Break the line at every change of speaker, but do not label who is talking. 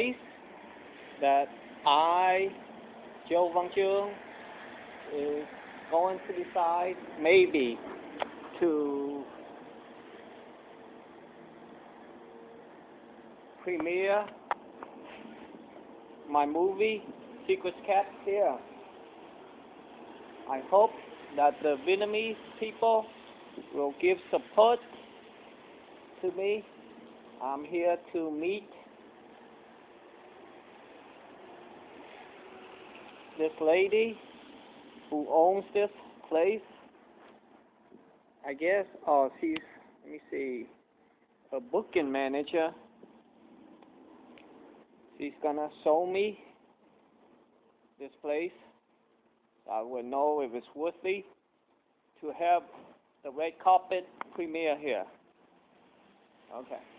place that I, Chau Van Truong, is going to decide maybe to premiere my movie Secret Cat here. I hope that the Vietnamese people will give support to me. I'm here to meet this lady who owns this place. I guess, she's, let me see, a booking manager. She's gonna show me this place. I will know if it's worthy to have the red carpet premiere here. Okay.